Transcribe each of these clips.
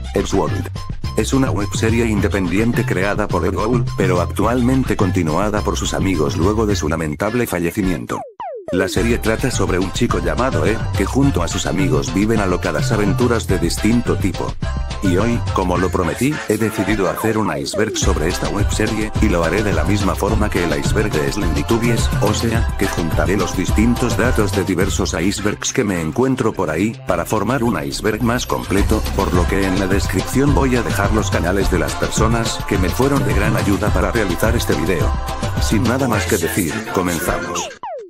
Elseworld. Es una webserie independiente creada por Ed Gould, pero actualmente continuada por sus amigos luego de su lamentable fallecimiento. La serie trata sobre un chico llamado Ed, que junto a sus amigos viven alocadas aventuras de distinto tipo. Y hoy, como lo prometí, he decidido hacer un iceberg sobre esta webserie, y lo haré de la misma forma que el iceberg de Slendytubies, o sea, que juntaré los distintos datos de diversos icebergs que me encuentro por ahí, para formar un iceberg más completo, por lo que en la descripción voy a dejar los canales de las personas que me fueron de gran ayuda para realizar este video. Sin nada más que decir, comenzamos.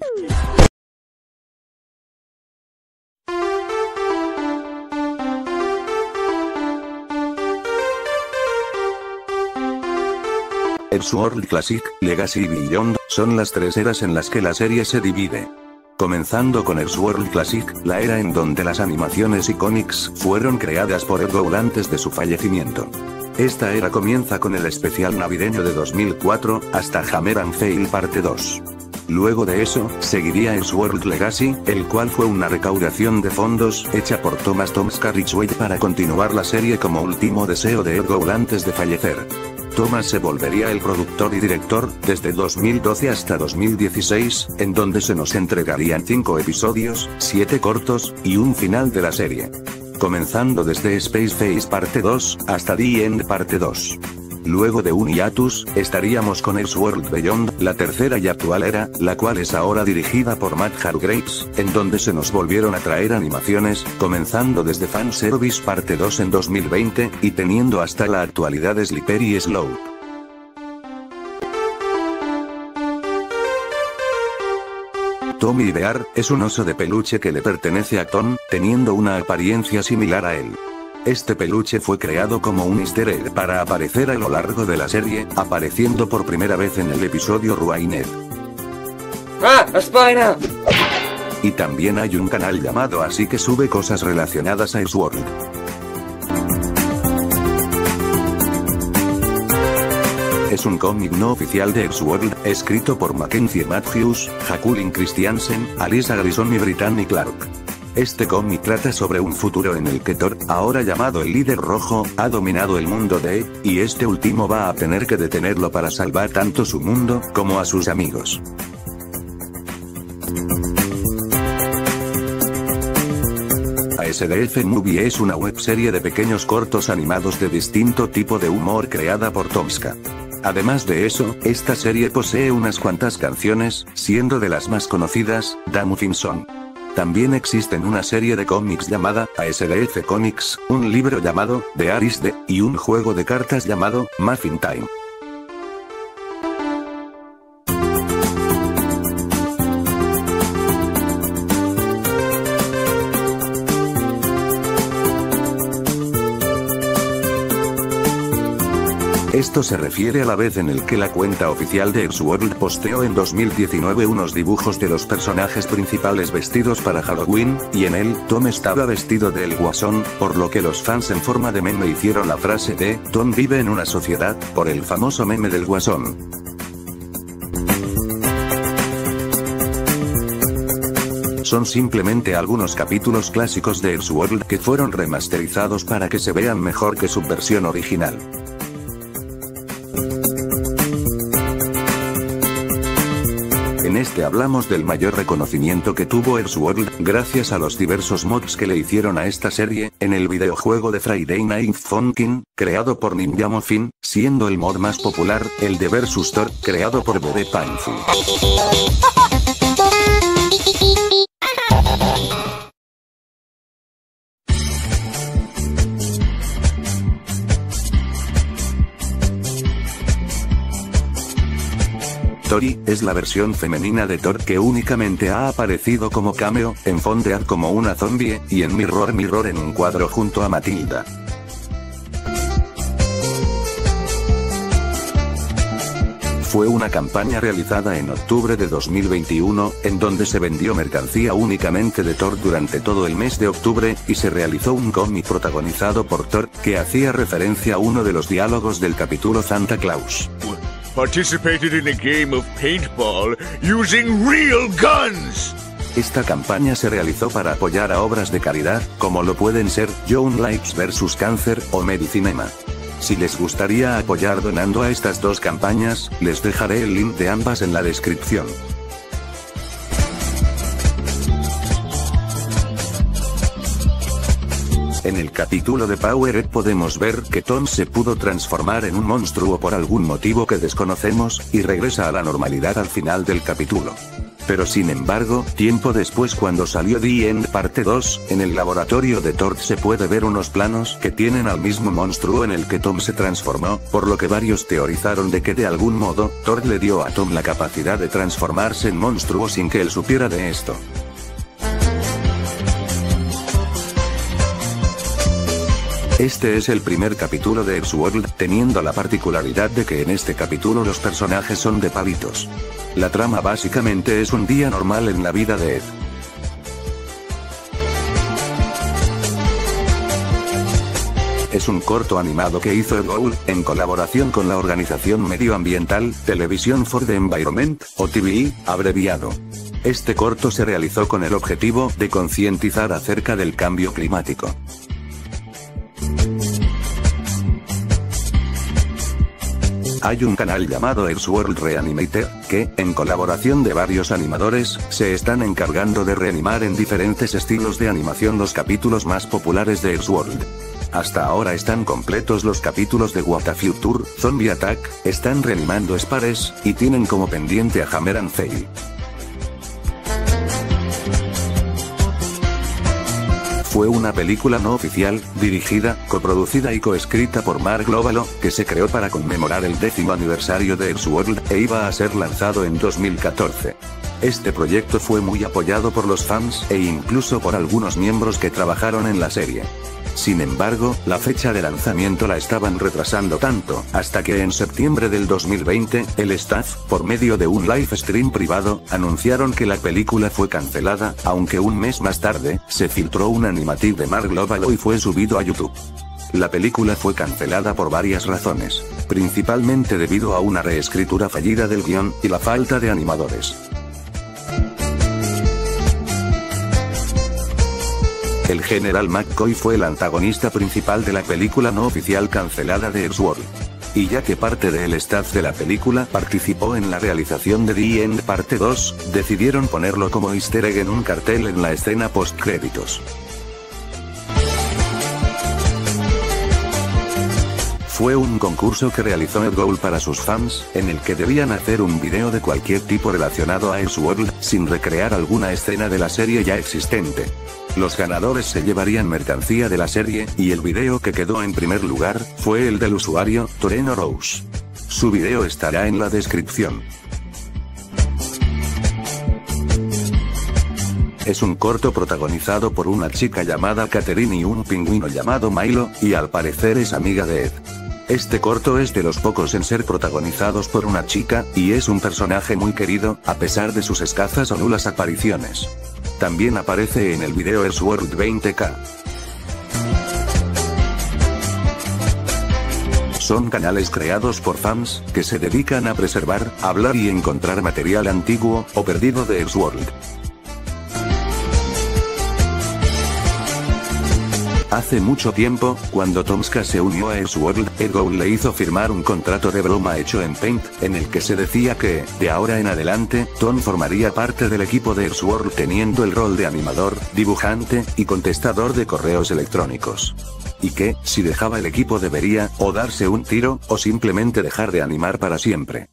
Elseworld Classic, Legacy y Beyond, son las tres eras en las que la serie se divide. Comenzando con Elseworld Classic, la era en donde las animaciones y cómics fueron creadas por Ed Gould antes de su fallecimiento. Esta era comienza con el especial navideño de 2004, hasta Hammer and Fail parte 2. Luego de eso, seguiría Elseworld Legacy, el cual fue una recaudación de fondos hecha por Thomas Tomska Ridgway para continuar la serie como último deseo de Ed Gould antes de fallecer. Thomas se volvería el productor y director, desde 2012 hasta 2016, en donde se nos entregarían 5 episodios, 7 cortos, y un final de la serie. Comenzando desde Space Phase parte 2, hasta The End parte 2. Luego de un hiatus, estaríamos con Elseworld Beyond, la tercera y actual era, la cual es ahora dirigida por Matt Hargreaves, en donde se nos volvieron a traer animaciones, comenzando desde Fanservice parte 2 en 2020, y teniendo hasta la actualidad Slippery Slope. Tommy Bear, es un oso de peluche que le pertenece a Tom, teniendo una apariencia similar a él. Este peluche fue creado como un easter egg para aparecer a lo largo de la serie, apareciendo por primera vez en el episodio Ruined. ¡Ah! ¡Espina! Y también hay un canal llamado así que sube cosas relacionadas a Elseworld. Es un cómic no oficial de Elseworld, escrito por Mackenzie Matthews, Jacqueline Christiansen, Alyssa Garrison y Brittany Clark. Este cómic trata sobre un futuro en el que Thor, ahora llamado el líder rojo, ha dominado el mundo de Ed, y este último va a tener que detenerlo para salvar tanto su mundo, como a sus amigos. ASDF Movie es una webserie de pequeños cortos animados de distinto tipo de humor creada por Tomska. Además de eso, esta serie posee unas cuantas canciones, siendo de las más conocidas, The Muffin Song. También existen una serie de cómics llamada ASDF Comics, un libro llamado The Aris The, y un juego de cartas llamado Muffin Time. Esto se refiere a la vez en el que la cuenta oficial de Elseworld posteó en 2019 unos dibujos de los personajes principales vestidos para Halloween, y en él, Tom estaba vestido de El Guasón, por lo que los fans en forma de meme hicieron la frase de Tom vive en una sociedad, por el famoso meme del Guasón. Son simplemente algunos capítulos clásicos de Elseworld que fueron remasterizados para que se vean mejor que su versión original. En este hablamos del mayor reconocimiento que tuvo Elseworld, gracias a los diversos mods que le hicieron a esta serie, en el videojuego de Friday Night Funkin', creado por Ninja Muffin, siendo el mod más popular, el de Versus Thor, creado por Bob Painful. Tori, es la versión femenina de Thor que únicamente ha aparecido como cameo, en Fondead como una zombie, y en Mirror Mirror en un cuadro junto a Matilda. Fue una campaña realizada en octubre de 2021, en donde se vendió mercancía únicamente de Thor durante todo el mes de octubre, y se realizó un cómic protagonizado por Thor, que hacía referencia a uno de los diálogos del capítulo Santa Claus. Participated in a game of paintball using real guns. Esta campaña se realizó para apoyar a obras de caridad, como lo pueden ser Young Lives vs Cáncer o Medicinema. Si les gustaría apoyar donando a estas dos campañas, les dejaré el link de ambas en la descripción. En el capítulo de Powered podemos ver que Tom se pudo transformar en un monstruo por algún motivo que desconocemos, y regresa a la normalidad al final del capítulo. Pero sin embargo, tiempo después cuando salió The End parte 2, en el laboratorio de Tord se puede ver unos planos que tienen al mismo monstruo en el que Tom se transformó, por lo que varios teorizaron de que de algún modo, Tord le dio a Tom la capacidad de transformarse en monstruo sin que él supiera de esto. Este es el primer capítulo de Elseworld, teniendo la particularidad de que en este capítulo los personajes son de palitos. La trama básicamente es un día normal en la vida de Ed. Es un corto animado que hizo Ed Gould, en colaboración con la organización medioambiental, Television for the Environment, o TVE, abreviado. Este corto se realizó con el objetivo de concientizar acerca del cambio climático. Hay un canal llamado Elseworld Reanimator, que, en colaboración de varios animadores, se están encargando de reanimar en diferentes estilos de animación los capítulos más populares de Elseworld. Hasta ahora están completos los capítulos de What a Future, Zombie Attack, están reanimando Spares, y tienen como pendiente a Hammer and Fail. Fue una película no oficial, dirigida, coproducida y coescrita por Mark Lovato, que se creó para conmemorar el 10º aniversario de Elseworld, e iba a ser lanzado en 2014. Este proyecto fue muy apoyado por los fans, e incluso por algunos miembros que trabajaron en la serie. Sin embargo, la fecha de lanzamiento la estaban retrasando tanto, hasta que en septiembre del 2020, el staff, por medio de un live stream privado, anunciaron que la película fue cancelada, aunque un mes más tarde, se filtró un animatic de Mark Lovato y fue subido a YouTube. La película fue cancelada por varias razones, principalmente debido a una reescritura fallida del guión, y la falta de animadores. El General McCoy fue el antagonista principal de la película no oficial cancelada de Elseworld. Y ya que parte del staff de la película participó en la realización de The End parte 2, decidieron ponerlo como easter egg en un cartel en la escena post-créditos. Fue un concurso que realizó Ed Gould para sus fans, en el que debían hacer un video de cualquier tipo relacionado a Elseworld, sin recrear alguna escena de la serie ya existente. Los ganadores se llevarían mercancía de la serie, y el video que quedó en primer lugar, fue el del usuario, Toreno Rose. Su video estará en la descripción. Es un corto protagonizado por una chica llamada Catherine y un pingüino llamado Milo, y al parecer es amiga de Ed. Este corto es de los pocos en ser protagonizados por una chica, y es un personaje muy querido, a pesar de sus escasas o nulas apariciones. También aparece en el video Elseworld 20K. Son canales creados por fans, que se dedican a preservar, hablar y encontrar material antiguo, o perdido de Elseworld. Hace mucho tiempo, cuando Tomska se unió a Elseworld, Ed Gould le hizo firmar un contrato de broma hecho en Paint, en el que se decía que, de ahora en adelante, Tom formaría parte del equipo de Elseworld teniendo el rol de animador, dibujante, y contestador de correos electrónicos. Y que, si dejaba el equipo debería, o darse un tiro, o simplemente dejar de animar para siempre.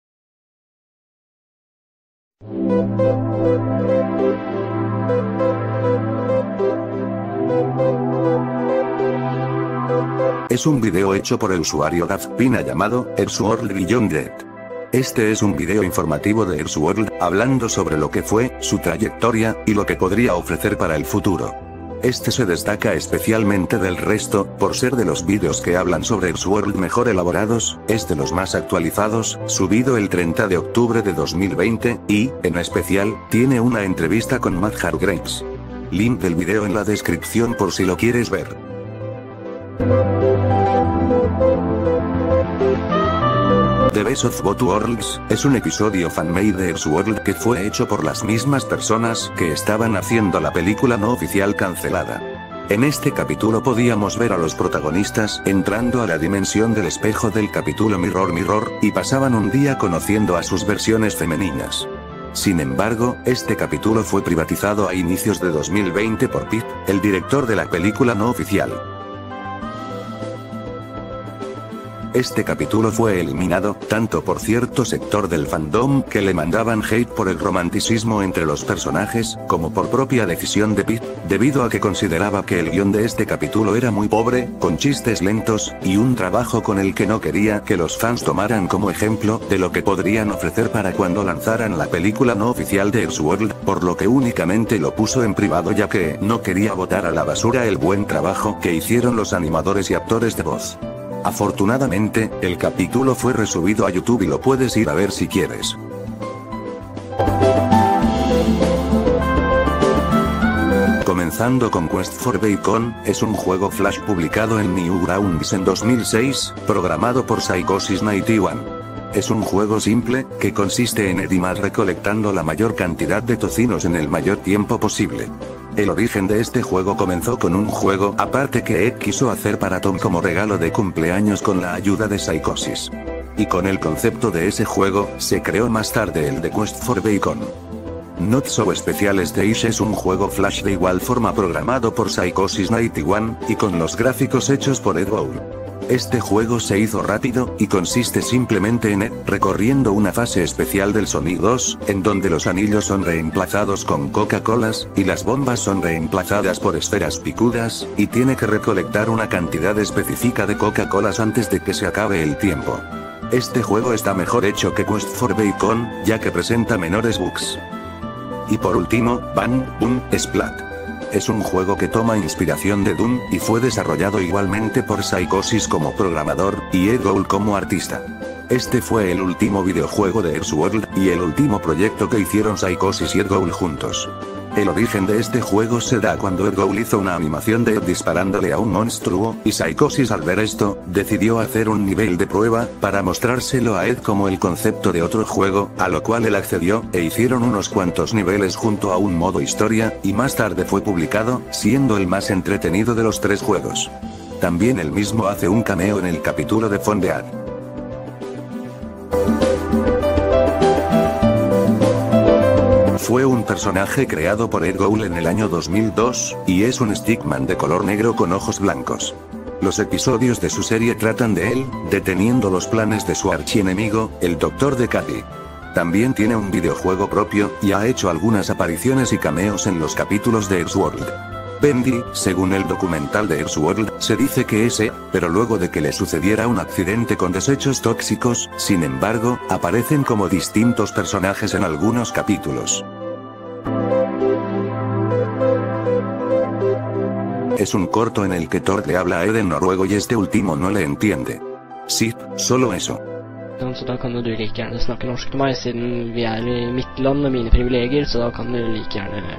Es un video hecho por el usuario Dafpina llamado Elseworld Beyond Dead. Este es un video informativo de Elseworld, hablando sobre lo que fue, su trayectoria, y lo que podría ofrecer para el futuro. Este se destaca especialmente del resto, por ser de los vídeos que hablan sobre Elseworld mejor elaborados, es de los más actualizados, subido el 30 de octubre de 2020, y, en especial, tiene una entrevista con Matt Hargreaves. Link del video en la descripción por si lo quieres ver. The Best of Both Worlds, es un episodio fanmade de Elseworld que fue hecho por las mismas personas que estaban haciendo la película no oficial cancelada. En este capítulo podíamos ver a los protagonistas entrando a la dimensión del espejo del capítulo Mirror Mirror, y pasaban un día conociendo a sus versiones femeninas. Sin embargo, este capítulo fue privatizado a inicios de 2020 por Pip, el director de la película no oficial. Este capítulo fue eliminado, tanto por cierto sector del fandom que le mandaban hate por el romanticismo entre los personajes, como por propia decisión de Pip, debido a que consideraba que el guión de este capítulo era muy pobre, con chistes lentos, y un trabajo con el que no quería que los fans tomaran como ejemplo de lo que podrían ofrecer para cuando lanzaran la película no oficial de Elseworld, por lo que únicamente lo puso en privado ya que no quería botar a la basura el buen trabajo que hicieron los animadores y actores de voz. Afortunadamente, el capítulo fue resubido a YouTube y lo puedes ir a ver si quieres. Comenzando con Quest for Bacon, es un juego Flash publicado en Newgrounds en 2006, programado por Psychosis 91. Es un juego simple, que consiste en Edimar recolectando la mayor cantidad de tocinos en el mayor tiempo posible. El origen de este juego comenzó con un juego aparte que Ed quiso hacer para Tom como regalo de cumpleaños con la ayuda de Psychosis. Y con el concepto de ese juego, se creó más tarde el de Quest for Bacon. Not So Special Stage es un juego Flash de igual forma programado por Psychosis 91, y con los gráficos hechos por Ed Boon. Este juego se hizo rápido, y consiste simplemente en Ed recorriendo una fase especial del Sonic 2, en donde los anillos son reemplazados con Coca-Colas, y las bombas son reemplazadas por esferas picudas, y tiene que recolectar una cantidad específica de Coca-Colas antes de que se acabe el tiempo. Este juego está mejor hecho que Quest for Bacon, ya que presenta menores bugs. Y por último, Bang Boom Splat. Es un juego que toma inspiración de Doom, y fue desarrollado igualmente por Psychosis como programador, y Ed Gould como artista. Este fue el último videojuego de Elseworld, y el último proyecto que hicieron Psychosis y Ed Gould juntos. El origen de este juego se da cuando Ed Gould hizo una animación de Ed disparándole a un monstruo, y Psychosis al ver esto, decidió hacer un nivel de prueba, para mostrárselo a Ed como el concepto de otro juego, a lo cual él accedió, e hicieron unos cuantos niveles junto a un modo historia, y más tarde fue publicado, siendo el más entretenido de los tres juegos. También él mismo hace un cameo en el capítulo de Fondead. Fue un personaje creado por Ed Gould en el año 2002, y es un stickman de color negro con ojos blancos. Los episodios de su serie tratan de él, deteniendo los planes de su archienemigo, el Doctor Decadi. También tiene un videojuego propio, y ha hecho algunas apariciones y cameos en los capítulos de Elseworld. Bendy, según el documental de Elseworld, se dice que pero luego de que le sucediera un accidente con desechos tóxicos, sin embargo, aparecen como distintos personajes en algunos capítulos. Es un corto en el que Thor le habla a Ed en noruego y este último no le entiende. Sí, solo eso. Så da kan jo du like gjerne snakke norsk til meg, siden vi i mitt land med mine privilegier, så da kan du like gjerne...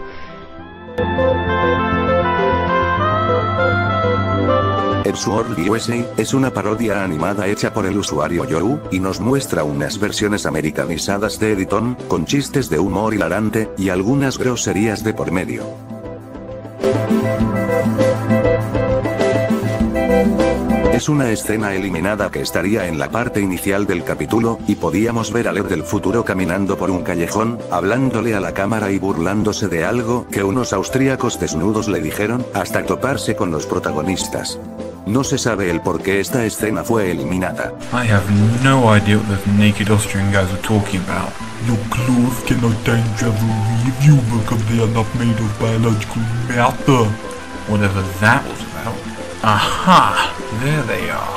Elseworld USA es una parodia animada hecha por el usuario Yoru, y nos muestra unas versiones americanizadas de Editon, con chistes de humor hilarante, y algunas groserías de por medio. Es una escena eliminada que estaría en la parte inicial del capítulo, y podíamos ver a Ed del futuro caminando por un callejón, hablándole a la cámara y burlándose de algo que unos austríacos desnudos le dijeron, hasta toparse con los protagonistas. No se sabe el por qué esta escena fue eliminada. I have no idea what those naked Austrian guys are talking about. Your clothes cannot danger leave you because they are not made of biological matter. Whatever that was about. Aha! There they are.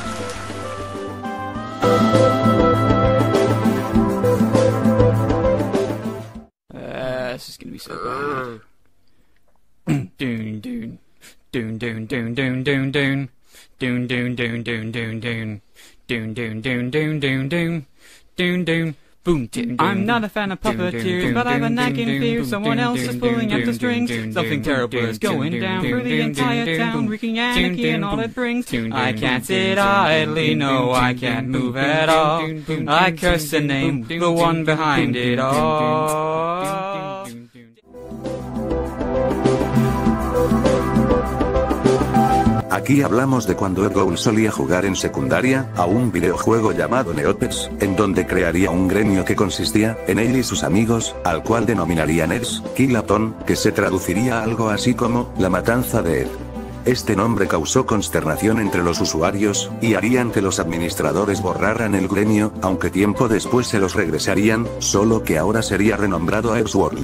This is gonna be so bad. Doon doon. Doon doon doon doon doon doon. Doon doon doon doon doon doon. Doon doon doon doon doon doon. Doon doon. Boom tip. I'm not a fan of puppeteers, but I've a nagging fear someone else is pulling at the strings. Something terrible is going down through the entire town, wreaking anarchy and all it brings. I can't sit idly, no, I can't move at all. I curse the name, the one behind it all. Aquí hablamos de cuando Ed Gould solía jugar en secundaria, a un videojuego llamado Neopets, en donde crearía un gremio que consistía en él y sus amigos, al cual denominaría Ned's Killathon, que se traduciría algo así como, la matanza de Ed. Este nombre causó consternación entre los usuarios, y harían que los administradores borraran el gremio, aunque tiempo después se los regresarían, solo que ahora sería renombrado Edgeworld.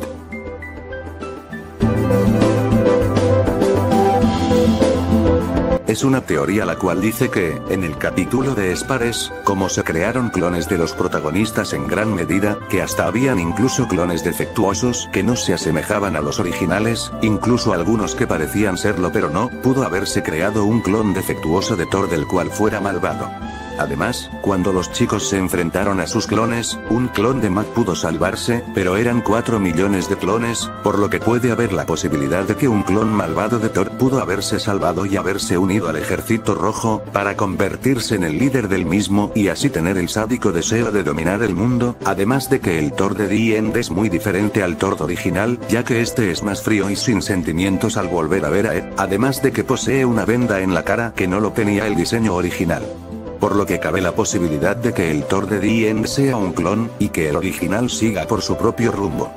Es una teoría la cual dice que, en el capítulo de Spares, como se crearon clones de los protagonistas en gran medida, que hasta habían incluso clones defectuosos que no se asemejaban a los originales, incluso algunos que parecían serlo pero no, pudo haberse creado un clon defectuoso de Thor del cual fuera malvado. Además, cuando los chicos se enfrentaron a sus clones, un clon de Mac pudo salvarse, pero eran 4 millones de clones, por lo que puede haber la posibilidad de que un clon malvado de Thor pudo haberse salvado y haberse unido al Ejército Rojo, para convertirse en el líder del mismo y así tener el sádico deseo de dominar el mundo, además de que el Thor de The End es muy diferente al Thor original, ya que este es más frío y sin sentimientos al volver a ver a Ed, además de que posee una venda en la cara que no lo tenía el diseño original. Por lo que cabe la posibilidad de que el Thor de The End sea un clon, y que el original siga por su propio rumbo.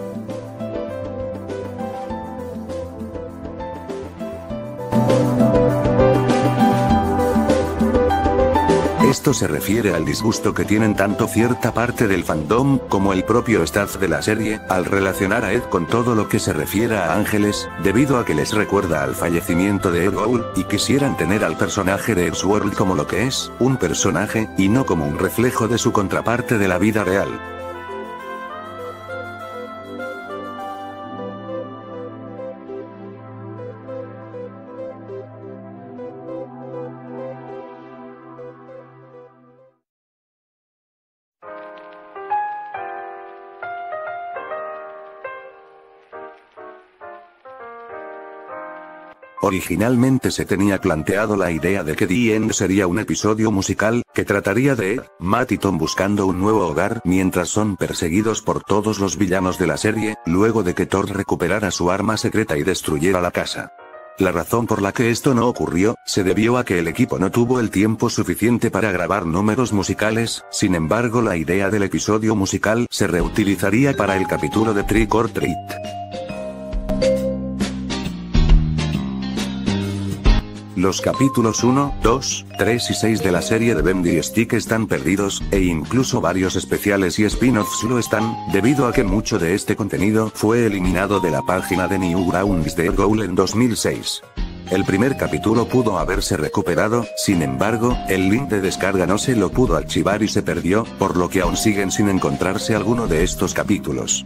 Esto se refiere al disgusto que tienen tanto cierta parte del fandom, como el propio staff de la serie, al relacionar a Ed con todo lo que se refiere a ángeles, debido a que les recuerda al fallecimiento de Ed Gould, y quisieran tener al personaje de Edgeworld como lo que es, un personaje, y no como un reflejo de su contraparte de la vida real. Originalmente se tenía planteado la idea de que The End sería un episodio musical, que trataría de Ed, Matt y Tom buscando un nuevo hogar mientras son perseguidos por todos los villanos de la serie, luego de que Thor recuperara su arma secreta y destruyera la casa. La razón por la que esto no ocurrió, se debió a que el equipo no tuvo el tiempo suficiente para grabar números musicales, sin embargo la idea del episodio musical se reutilizaría para el capítulo de Trick or Treat. Los capítulos 1, 2, 3 y 6 de la serie de Bendy Stick están perdidos, e incluso varios especiales y spin-offs lo están, debido a que mucho de este contenido fue eliminado de la página de Newgrounds de Ed Gould en 2006. El primer capítulo pudo haberse recuperado, sin embargo, el link de descarga no se lo pudo archivar y se perdió, por lo que aún siguen sin encontrarse alguno de estos capítulos.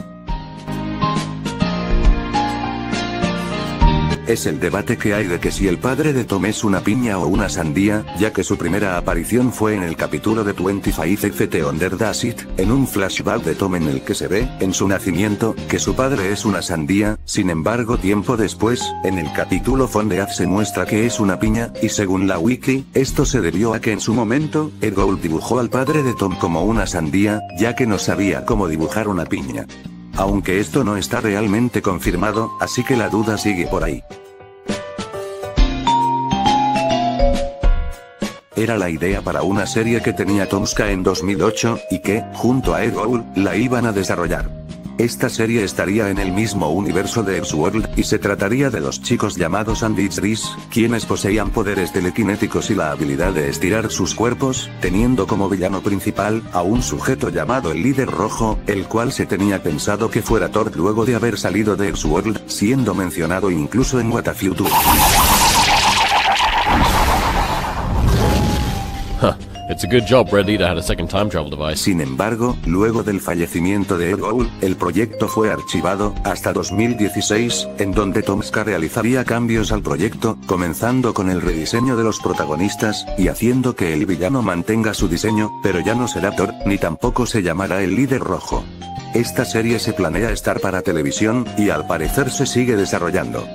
Es el debate que hay de que si el padre de Tom es una piña o una sandía, ya que su primera aparición fue en el capítulo de 25ft Under Does It, en un flashback de Tom en el que se ve, en su nacimiento, que su padre es una sandía. Sin embargo tiempo después, en el capítulo Fondead se muestra que es una piña, y según la wiki, esto se debió a que en su momento, Ed Gould dibujó al padre de Tom como una sandía, ya que no sabía cómo dibujar una piña. Aunque esto no está realmente confirmado, así que la duda sigue por ahí. Era la idea para una serie que tenía Tomska en 2008, y que, junto a Ed Gould, la iban a desarrollar. Esta serie estaría en el mismo universo de Edgeworld, y se trataría de los chicos llamados Anditris, quienes poseían poderes telequinéticos y la habilidad de estirar sus cuerpos, teniendo como villano principal, a un sujeto llamado el Líder Rojo, el cual se tenía pensado que fuera Thor luego de haber salido de Edgeworld, siendo mencionado incluso en What a Future. It's a good job Red Leader had a second time travel device. Sin embargo, luego del fallecimiento de Ed Gould, el proyecto fue archivado, hasta 2016, en donde Tomska realizaría cambios al proyecto, comenzando con el rediseño de los protagonistas, y haciendo que el villano mantenga su diseño, pero ya no será Thor, ni tampoco se llamará el líder rojo. Esta serie se planea estar para televisión, y al parecer se sigue desarrollando.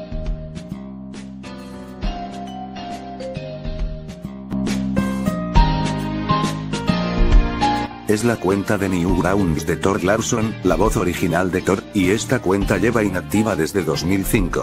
Es la cuenta de Newgrounds de Thor Larsson, la voz original de Thor, y esta cuenta lleva inactiva desde 2005.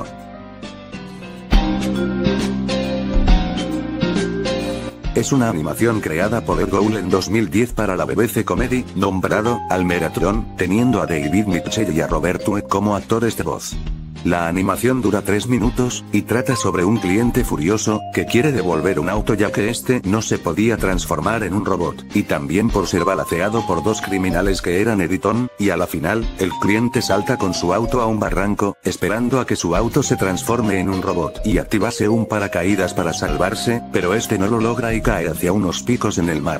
Es una animación creada por Ed Gould en 2010 para la BBC Comedy, nombrado Almeratron, teniendo a David Mitchell y a Robert Tuek como actores de voz. La animación dura 3 minutos, y trata sobre un cliente furioso, que quiere devolver un auto ya que este no se podía transformar en un robot, y también por ser balaceado por 2 criminales que eran Editon, y a la final, el cliente salta con su auto a un barranco, esperando a que su auto se transforme en un robot y activase un paracaídas para salvarse, pero este no lo logra y cae hacia unos picos en el mar.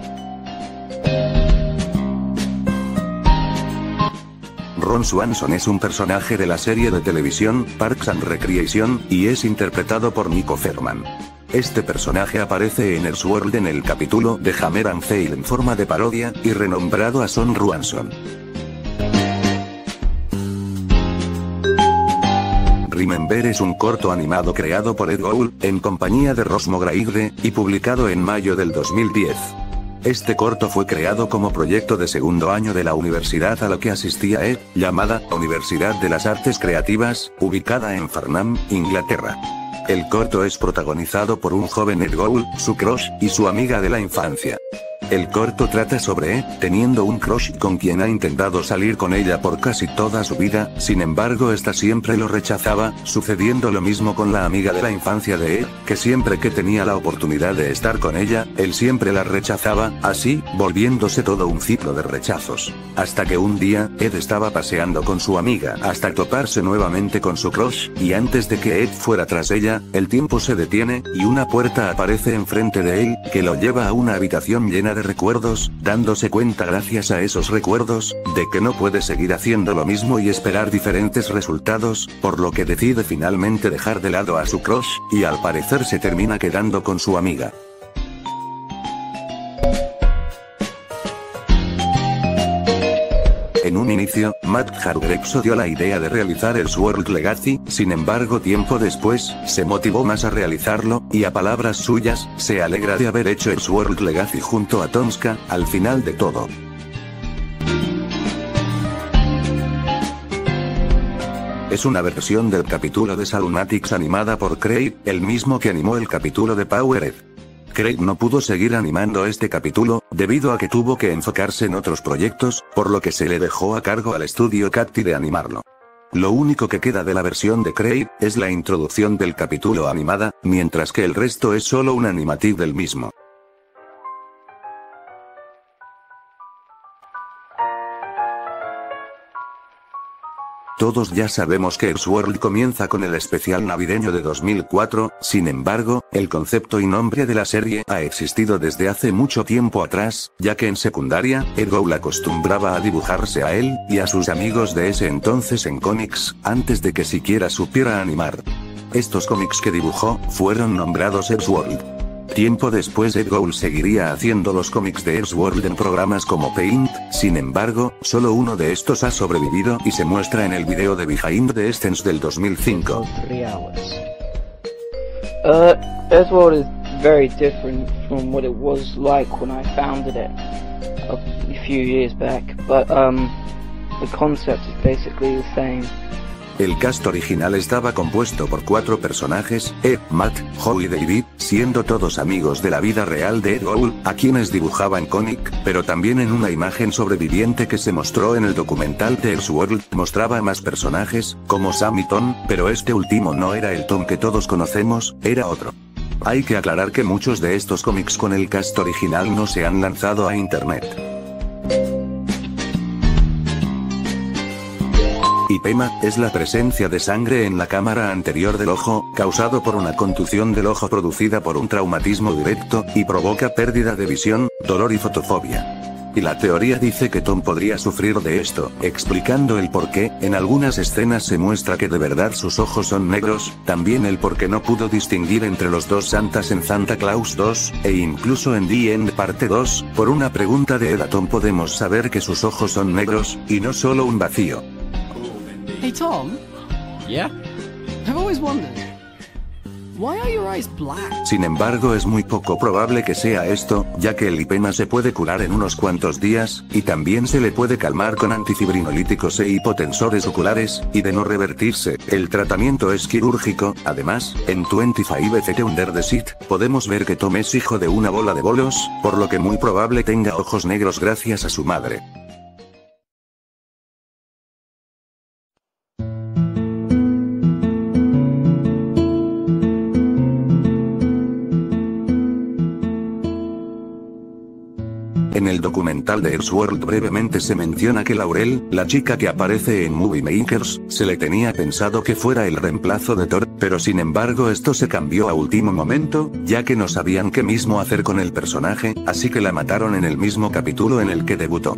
Ron Swanson es un personaje de la serie de televisión Parks and Recreation, y es interpretado por Nico Ferman. Este personaje aparece en Elseworld en el capítulo de Hammer and Fail en forma de parodia, y renombrado a Son Ruanson. Remember es un corto animado creado por Ed Gould, en compañía de Ross Mograigre, y publicado en mayo del 2010. Este corto fue creado como proyecto de segundo año de la universidad a la que asistía Ed, llamada Universidad de las Artes Creativas, ubicada en Farnham, Inglaterra. El corto es protagonizado por un joven Ed Gould, su crush, y su amiga de la infancia. El corto trata sobre Ed, teniendo un crush con quien ha intentado salir con ella por casi toda su vida, sin embargo esta siempre lo rechazaba, sucediendo lo mismo con la amiga de la infancia de Ed, que siempre que tenía la oportunidad de estar con ella, él siempre la rechazaba, así, volviéndose todo un ciclo de rechazos. Hasta que un día, Ed estaba paseando con su amiga hasta toparse nuevamente con su crush, y antes de que Ed fuera tras ella, el tiempo se detiene, y una puerta aparece enfrente de él, que lo lleva a una habitación llena de recuerdos, dándose cuenta gracias a esos recuerdos, de que no puede seguir haciendo lo mismo y esperar diferentes resultados, por lo que decide finalmente dejar de lado a su crush, y al parecer se termina quedando con su amiga. En un inicio, Matt Hargreaves dio la idea de realizar Elseworld Legacy, sin embargo tiempo después, se motivó más a realizarlo, y a palabras suyas, se alegra de haber hecho Elseworld Legacy junto a Tomska, al final de todo. Es una versión del capítulo de Salunatics animada por Craig, el mismo que animó el capítulo de Powered. Craig no pudo seguir animando este capítulo, debido a que tuvo que enfocarse en otros proyectos, por lo que se le dejó a cargo al estudio Cacti de animarlo. Lo único que queda de la versión de Craig, es la introducción del capítulo animada, mientras que el resto es solo un animatic del mismo. Todos ya sabemos que Elseworld comienza con el especial navideño de 2004, sin embargo, el concepto y nombre de la serie ha existido desde hace mucho tiempo atrás, ya que en secundaria, Ed Gould acostumbraba a dibujarse a él, y a sus amigos de ese entonces en cómics, antes de que siquiera supiera animar. Estos cómics que dibujó, fueron nombrados Elseworld. Tiempo después Ed Gould seguiría haciendo los cómics de Elseworld en programas como Paint, sin embargo, solo uno de estos ha sobrevivido y se muestra en el video de Behind the Scenes del 2005. Elseworld is very different from what it was like when I founded it a few years back, but the concept is basically the same. El cast original estaba compuesto por 4 personajes, Ed, Matt, Joe y David, siendo todos amigos de la vida real de Ed Gould, a quienes dibujaba en cómic, pero también en una imagen sobreviviente que se mostró en el documental de Elseworld, mostraba más personajes, como Sam y Tom, pero este último no era el Tom que todos conocemos, era otro. Hay que aclarar que muchos de estos cómics con el cast original no se han lanzado a internet. Y lipema es la presencia de sangre en la cámara anterior del ojo, causado por una contusión del ojo producida por un traumatismo directo, y provoca pérdida de visión, dolor y fotofobia. Y la teoría dice que Tom podría sufrir de esto, explicando el por qué. En algunas escenas se muestra que de verdad sus ojos son negros, también el por qué no pudo distinguir entre los dos Santas en Santa Claus 2, e incluso en The End parte 2, por una pregunta de Ed a Tom podemos saber que sus ojos son negros, y no solo un vacío. Hey Tom? Yeah? I've always wondered, why are your eyes black? Sin embargo es muy poco probable que sea esto, ya que el lipema se puede curar en unos cuantos días, y también se le puede calmar con antifibrinolíticos e hipotensores oculares, y de no revertirse, el tratamiento es quirúrgico. Además, en 25 Feet Under the Sea, podemos ver que Tom es hijo de una bola de bolos, por lo que muy probable tenga ojos negros gracias a su madre. En el documental de Elseworld brevemente se menciona que Laurel, la chica que aparece en Movie Makers, se le tenía pensado que fuera el reemplazo de Thor, pero sin embargo esto se cambió a último momento, ya que no sabían qué mismo hacer con el personaje, así que la mataron en el mismo capítulo en el que debutó.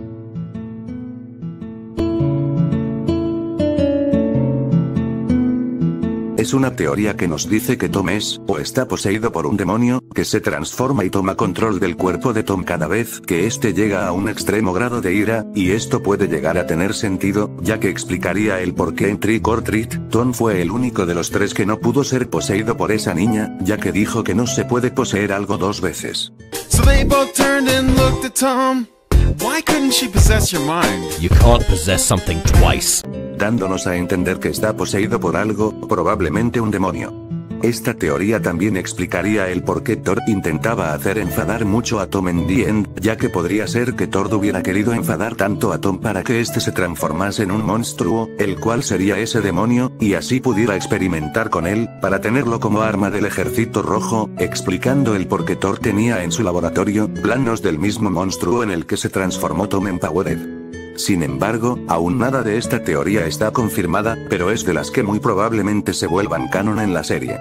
Es una teoría que nos dice que Tom es, o está poseído por un demonio, que se transforma y toma control del cuerpo de Tom cada vez que éste llega a un extremo grado de ira, y esto puede llegar a tener sentido, ya que explicaría el por qué en Trick or Treat, Tom fue el único de los tres que no pudo ser poseído por esa niña, ya que dijo que no se puede poseer algo dos veces. So they both turned and looked at Tom. Why couldn't she possess your mind? You can't possess something twice. Dándonos a entender que está poseído por algo, probablemente un demonio. Esta teoría también explicaría el por qué Thor intentaba hacer enfadar mucho a Tom en The End, ya que podría ser que Thor hubiera querido enfadar tanto a Tom para que éste se transformase en un monstruo, el cual sería ese demonio, y así pudiera experimentar con él, para tenerlo como arma del Ejército Rojo, explicando el por qué Thor tenía en su laboratorio planos del mismo monstruo en el que se transformó Tom en Powered. Sin embargo, aún nada de esta teoría está confirmada, pero es de las que muy probablemente se vuelvan canon en la serie.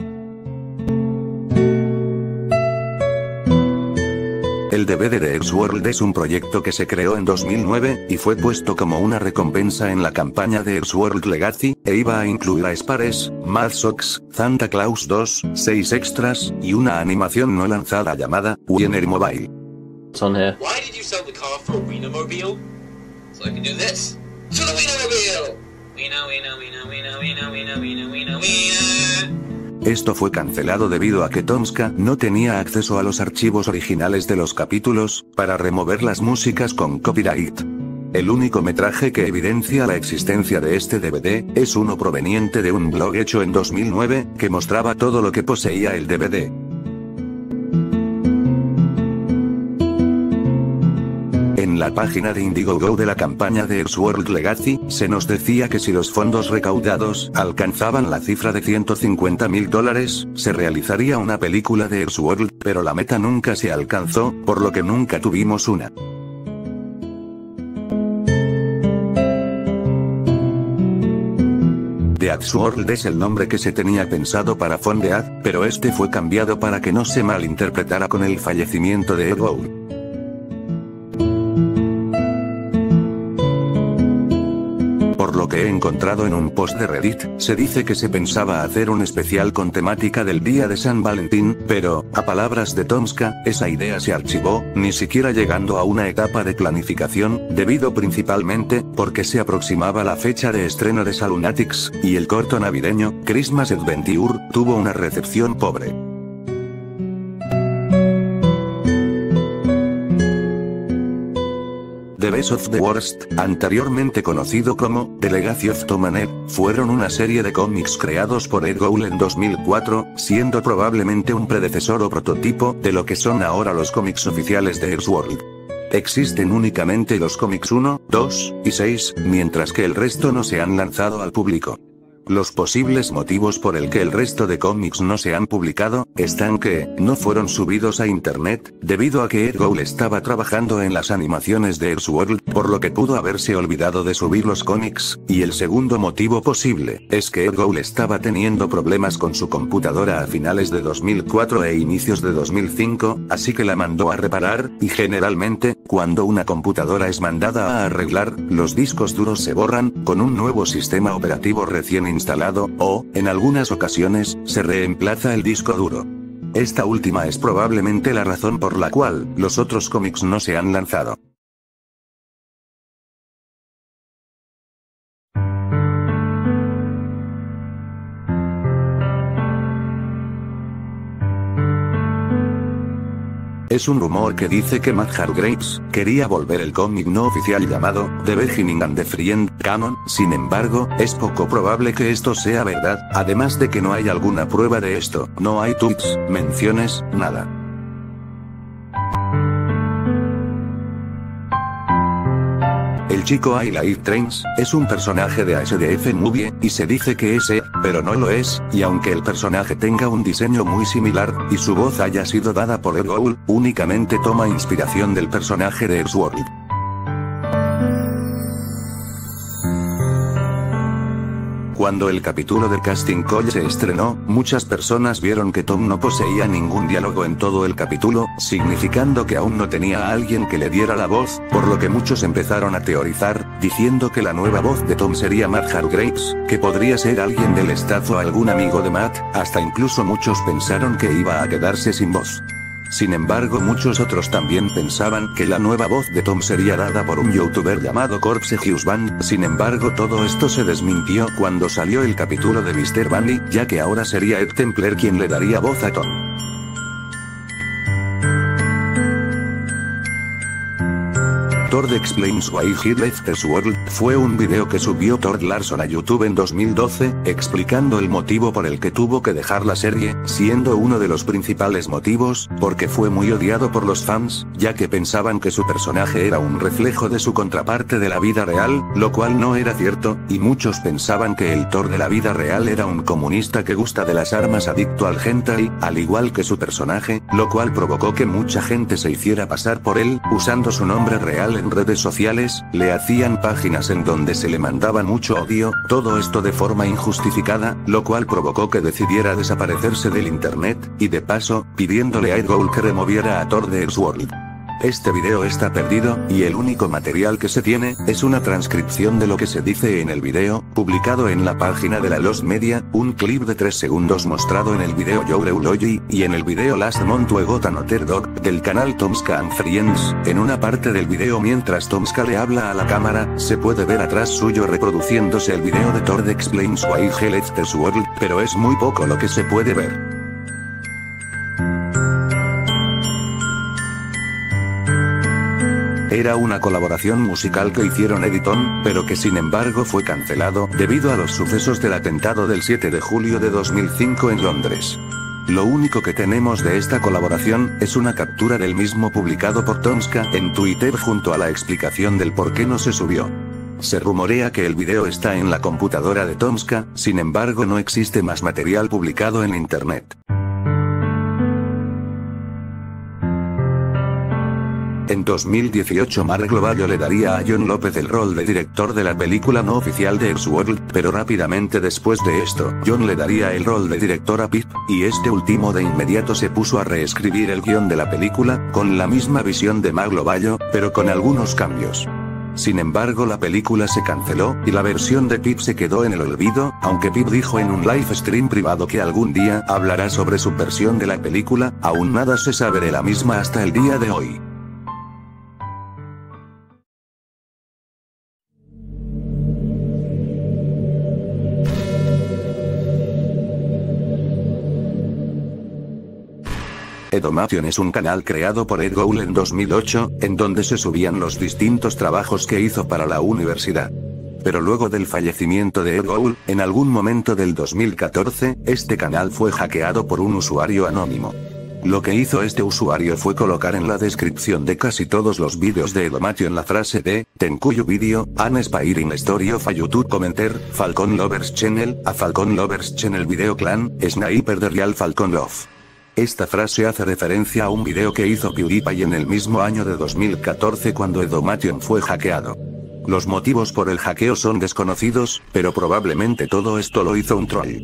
El DVD de Elseworld es un proyecto que se creó en 2009, y fue puesto como una recompensa en la campaña de Elseworld Legacy, e iba a incluir a Spares, Mad Sox, Santa Claus 2, 6 extras, y una animación no lanzada llamada Wienermobile. It's on here. Why did you sell the car for a Wienermobile? So I can do this. To the Wienermobile! Wiener. Esto fue cancelado debido a que Tomska no tenía acceso a los archivos originales de los capítulos, para remover las músicas con copyright. El único metraje que evidencia la existencia de este DVD, es uno proveniente de un blog hecho en 2009, que mostraba todo lo que poseía el DVD. En la página de Indiegogo de la campaña de Elseworld Legacy, se nos decía que si los fondos recaudados alcanzaban la cifra de $150.000, se realizaría una película de Elseworld, pero la meta nunca se alcanzó, por lo que nunca tuvimos una. The Elseworld es el nombre que se tenía pensado para Fondead, pero este fue cambiado para que no se malinterpretara con el fallecimiento de Ed Boon. Lo que he encontrado en un post de Reddit, se dice que se pensaba hacer un especial con temática del día de San Valentín, pero, a palabras de Tomska, esa idea se archivó, ni siquiera llegando a una etapa de planificación, debido principalmente, porque se aproximaba la fecha de estreno de Salunatics, y el corto navideño, Christmas Adventure, tuvo una recepción pobre. The Best of the Worst, anteriormente conocido como The Legacy of Tom and Ed, fueron una serie de cómics creados por Ed Gould en 2004, siendo probablemente un predecesor o prototipo de lo que son ahora los cómics oficiales de Elseworld. Existen únicamente los cómics 1, 2 y 6, mientras que el resto no se han lanzado al público. Los posibles motivos por el que el resto de cómics no se han publicado, están que, no fueron subidos a internet, debido a que Ed Gould estaba trabajando en las animaciones de Elseworld, por lo que pudo haberse olvidado de subir los cómics, y el segundo motivo posible, es que Ed Gould estaba teniendo problemas con su computadora a finales de 2004 e inicios de 2005, así que la mandó a reparar, y generalmente, cuando una computadora es mandada a arreglar, los discos duros se borran, con un nuevo sistema operativo recién instalado, o, en algunas ocasiones, se reemplaza el disco duro. Esta última es probablemente la razón por la cual, los otros cómics no se han lanzado. Es un rumor que dice que Matt Hargreaves quería volver el cómic no oficial llamado The Beginning and the Friend canon, sin embargo, es poco probable que esto sea verdad, además de que no hay alguna prueba de esto, no hay tweets, menciones, nada. El chico I Like Trains es un personaje de ASDF Movie, y se dice que es Ed, pero no lo es, y aunque el personaje tenga un diseño muy similar, y su voz haya sido dada por Ed Gould, únicamente toma inspiración del personaje de Elseworld. Cuando el capítulo de Casting Call se estrenó, muchas personas vieron que Tom no poseía ningún diálogo en todo el capítulo, significando que aún no tenía a alguien que le diera la voz, por lo que muchos empezaron a teorizar, diciendo que la nueva voz de Tom sería Matt Hargreaves, que podría ser alguien del staff o algún amigo de Matt, hasta incluso muchos pensaron que iba a quedarse sin voz. Sin embargo, muchos otros también pensaban que la nueva voz de Tom sería dada por un youtuber llamado Corpse Husband. Sin embargo, todo esto se desmintió cuando salió el capítulo de Mr. Bunny, ya que ahora sería Ed Templer quien le daría voz a Tom. Todd Explains Why He Left Elseworld fue un video que subió Todd Larson a YouTube en 2012, explicando el motivo por el que tuvo que dejar la serie, siendo uno de los principales motivos, porque fue muy odiado por los fans, ya que pensaban que su personaje era un reflejo de su contraparte de la vida real, lo cual no era cierto, y muchos pensaban que el Thor de la vida real era un comunista que gusta de las armas adicto al hentai, al igual que su personaje, lo cual provocó que mucha gente se hiciera pasar por él, usando su nombre real en redes sociales, le hacían páginas en donde se le mandaban mucho odio, todo esto de forma injustificada, lo cual provocó que decidiera desaparecerse del internet, y de paso, pidiéndole a Ed Gould que removiera a Thor de Elseworld. Este video está perdido, y el único material que se tiene, es una transcripción de lo que se dice en el video, publicado en la página de la Lost Media, un clip de 3 segundos mostrado en el video You'Reology, y en el video Last Month We Got Another Dog, del canal Tomska and Friends. En una parte del video mientras Tomska le habla a la cámara, se puede ver atrás suyo reproduciéndose el video de Todd Explains Why He Left Elseworld, pero es muy poco lo que se puede ver. Era una colaboración musical que hicieron Ed y Tom, pero que sin embargo fue cancelado, debido a los sucesos del atentado del 7 de julio de 2005 en Londres. Lo único que tenemos de esta colaboración, es una captura del mismo publicado por Tomska en Twitter junto a la explicación del por qué no se subió. Se rumorea que el video está en la computadora de Tomska, sin embargo no existe más material publicado en internet. En 2018 Mark Lovallo le daría a John López el rol de director de la película no oficial de Elseworld, pero rápidamente después de esto, John le daría el rol de director a Pip, y este último de inmediato se puso a reescribir el guión de la película, con la misma visión de Mark Lovallo, pero con algunos cambios. Sin embargo la película se canceló, y la versión de Pip se quedó en el olvido, aunque Pip dijo en un live stream privado que algún día hablará sobre su versión de la película, aún nada se sabe de la misma hasta el día de hoy. Edomation es un canal creado por Ed Gould en 2008, en donde se subían los distintos trabajos que hizo para la universidad. Pero luego del fallecimiento de Ed Gould, en algún momento del 2014, este canal fue hackeado por un usuario anónimo. Lo que hizo este usuario fue colocar en la descripción de casi todos los vídeos de Edomatio en la frase de Tenkuyu Video, an Aspiring Story of a YouTube Commenter, Falcon Lovers Channel, a Falcon Lovers Channel Video Clan, Sniper de Real Falcon Love. Esta frase hace referencia a un video que hizo PewDiePie en el mismo año de 2014 cuando Edomation fue hackeado. Los motivos por el hackeo son desconocidos, pero probablemente todo esto lo hizo un troll.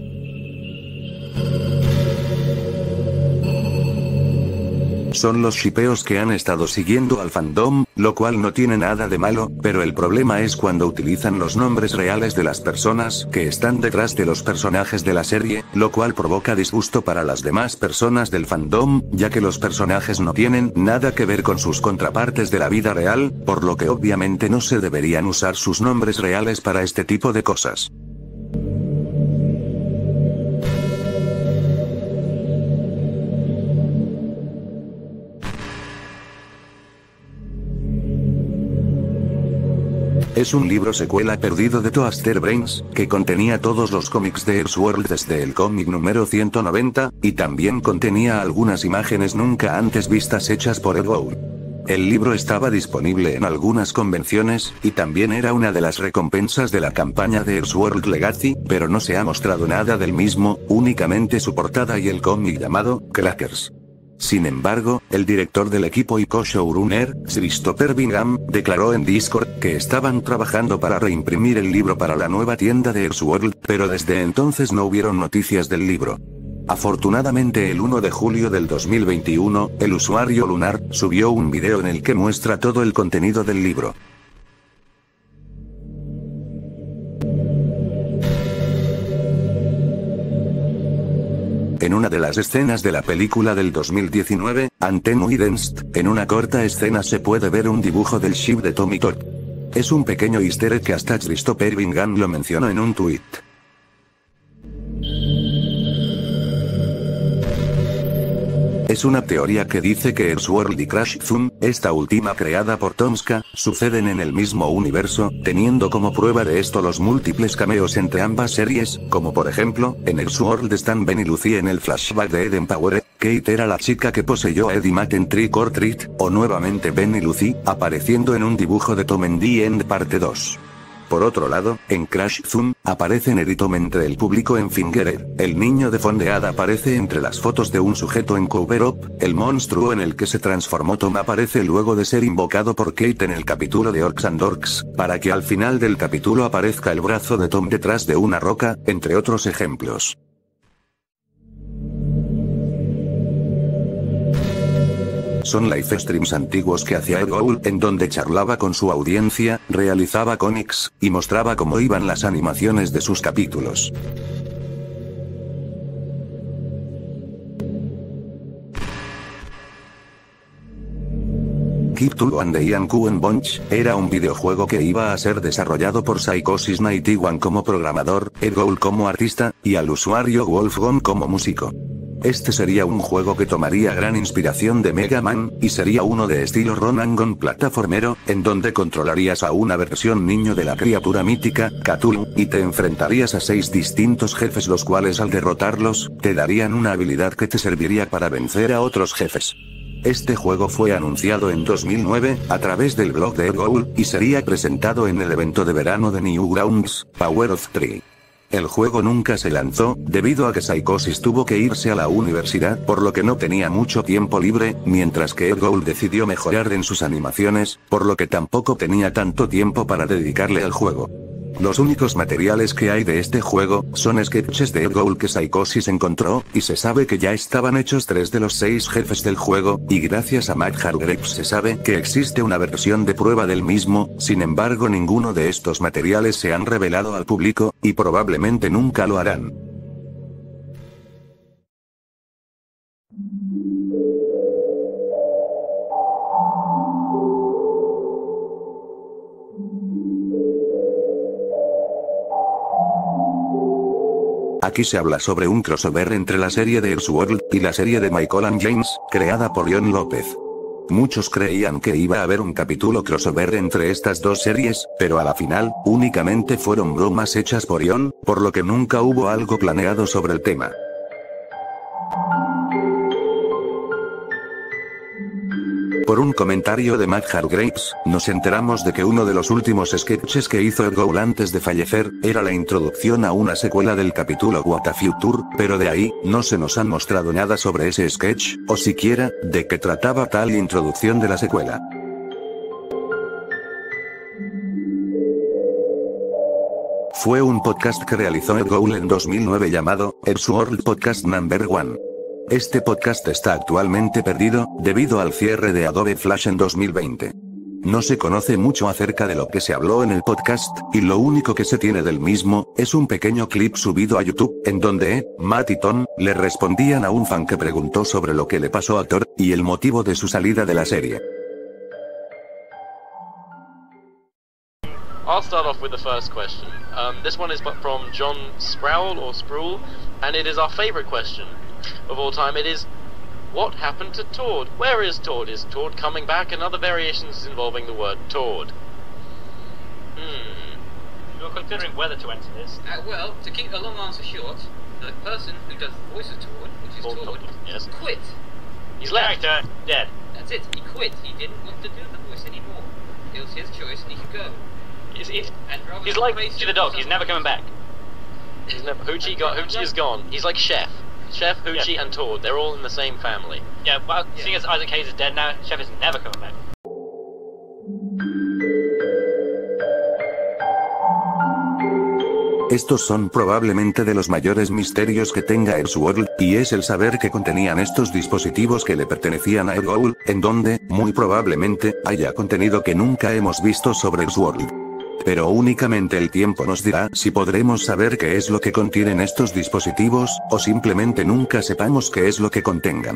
Son los shipeos que han estado siguiendo al fandom, lo cual no tiene nada de malo, pero el problema es cuando utilizan los nombres reales de las personas que están detrás de los personajes de la serie, lo cual provoca disgusto para las demás personas del fandom, ya que los personajes no tienen nada que ver con sus contrapartes de la vida real, por lo que obviamente no se deberían usar sus nombres reales para este tipo de cosas. Es un libro secuela perdido de Toaster Brains, que contenía todos los cómics de Elseworld desde el cómic número 190, y también contenía algunas imágenes nunca antes vistas hechas por Ed Boon. El libro estaba disponible en algunas convenciones, y también era una de las recompensas de la campaña de Elseworld Legacy, pero no se ha mostrado nada del mismo, únicamente su portada y el cómic llamado Crackers. Sin embargo, el director del equipo y co-showrunner, Christopher Bingham, declaró en Discord que estaban trabajando para reimprimir el libro para la nueva tienda de Elseworld, pero desde entonces no hubieron noticias del libro. Afortunadamente el 1 de julio del 2021, el usuario Lunar subió un video en el que muestra todo el contenido del libro. En una de las escenas de la película del 2019, Antenu Idenst, en una corta escena se puede ver un dibujo del ship de Tommy Todd. Es un pequeño easter egg que hasta Christopher Bingham lo mencionó en un tweet. Es una teoría que dice que Elseworld y Crash Zoom, esta última creada por Tomska, suceden en el mismo universo, teniendo como prueba de esto los múltiples cameos entre ambas series, como por ejemplo, en Elseworld están Ben y Lucy en el flashback de Eden Power, Kate era la chica que poseyó a Eddie Matt en Trick or Treat, o nuevamente Ben y Lucy, apareciendo en un dibujo de Tom en The End parte 2. Por otro lado, en Crash Zoom, aparecen Ed y Tom entre el público en Fingered, el niño de Fondead aparece entre las fotos de un sujeto en Cover Up, el monstruo en el que se transformó Tom aparece luego de ser invocado por Kate en el capítulo de Orcs and Dorks, para que al final del capítulo aparezca el brazo de Tom detrás de una roca, entre otros ejemplos. Son live streams antiguos que hacía Ed Boon, en donde charlaba con su audiencia, realizaba cómics, y mostraba cómo iban las animaciones de sus capítulos. Keep to and the Ian Cohen Bunch, era un videojuego que iba a ser desarrollado por Psychosis 91 como programador, Ed Boon como artista, y al usuario Wolfgon como músico. Este sería un juego que tomaría gran inspiración de Mega Man, y sería uno de estilo run and gun plataformero, en donde controlarías a una versión niño de la criatura mítica, Cthulhu, y te enfrentarías a 6 distintos jefes los cuales al derrotarlos, te darían una habilidad que te serviría para vencer a otros jefes. Este juego fue anunciado en 2009, a través del blog de Ed Boon, y sería presentado en el evento de verano de Newgrounds, Power of 3. El juego nunca se lanzó, debido a que Psychosis tuvo que irse a la universidad por lo que no tenía mucho tiempo libre, mientras que Ed Boon decidió mejorar en sus animaciones, por lo que tampoco tenía tanto tiempo para dedicarle al juego. Los únicos materiales que hay de este juego, son sketches de Ed Boon que Psychosis encontró, y se sabe que ya estaban hechos 3 de los 6 jefes del juego, y gracias a Matt Hargreaves se sabe que existe una versión de prueba del mismo, sin embargo ninguno de estos materiales se han revelado al público, y probablemente nunca lo harán. Aquí se habla sobre un crossover entre la serie de Elseworld y la serie de Michael and James, creada por John López. Muchos creían que iba a haber un capítulo crossover entre estas dos series, pero a la final, únicamente fueron bromas hechas por John, por lo que nunca hubo algo planeado sobre el tema. Por un comentario de Matt Hargreaves, nos enteramos de que uno de los últimos sketches que hizo Ed Gould antes de fallecer, era la introducción a una secuela del capítulo What a Future, pero de ahí, no se nos han mostrado nada sobre ese sketch, o siquiera, de qué trataba tal introducción de la secuela. Fue un podcast que realizó Ed Gould en 2009 llamado, Ed's World Podcast No. 1. Este podcast está actualmente perdido, debido al cierre de Adobe Flash en 2020. No se conoce mucho acerca de lo que se habló en el podcast, y lo único que se tiene del mismo, es un pequeño clip subido a YouTube, en donde Ed, Matt y Tom, le respondían a un fan que preguntó sobre lo que le pasó a Thor, y el motivo de su salida de la serie. I'll start off with the first question. This one is from John Sproul, and it is our favourite question of all time. It is, what happened to Tord? Where is Tord? Is Tord coming back? And other variations involving the word Tord. You're considering whether to enter this. Well, to keep a long answer short, the person who does the voice of Tord, which is Tord, yes, quit. His character dead. That's it. He quit. He didn't want to do the voice anymore. It was his choice, and he could go. He's like Hoochie the dog. He's never coming back. Hoochie is gone. He's like Chef, Hoochie, and Tord. They're all in the same family. Yeah, well, seeing as Isaac Hayes is dead now, Chef is never coming back. Estos son probablemente de los mayores misterios que tenga Ed's World, y es el saber que contenían estos dispositivos que le pertenecían a Ed Gould, en donde, muy probablemente, haya contenido que nunca hemos visto sobre Ed's World. Pero únicamente el tiempo nos dirá si podremos saber qué es lo que contienen estos dispositivos, o simplemente nunca sepamos qué es lo que contengan.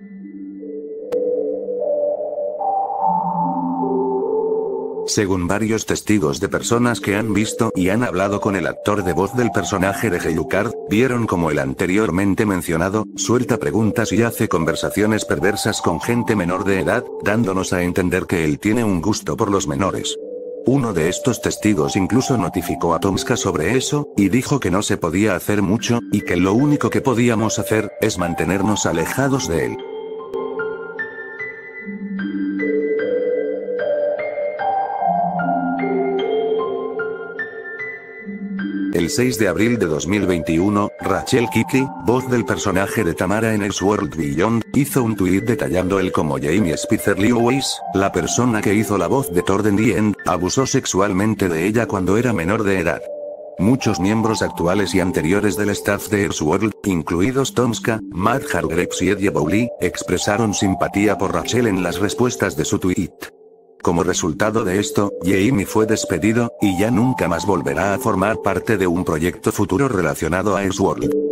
Según varios testigos de personas que han visto y han hablado con el actor de voz del personaje de Alucard, vieron como el anteriormente mencionado, suelta preguntas y hace conversaciones perversas con gente menor de edad, dándonos a entender que él tiene un gusto por los menores. Uno de estos testigos incluso notificó a Tomska sobre eso, y dijo que no se podía hacer mucho, y que lo único que podíamos hacer, es mantenernos alejados de él. El 6 de abril de 2021, Rachel Kiki, voz del personaje de Tamara en Ed's World Beyond, hizo un tuit detallando el cómo Jamie Spitzer Lewis, la persona que hizo la voz de Thor en The End, abusó sexualmente de ella cuando era menor de edad. Muchos miembros actuales y anteriores del staff de Ed's World, incluidos Tomska, Matt Hargreaves y Eddie Bowley, expresaron simpatía por Rachel en las respuestas de su tuit. Como resultado de esto, Jamie fue despedido, y ya nunca más volverá a formar parte de un proyecto futuro relacionado a Ed's World.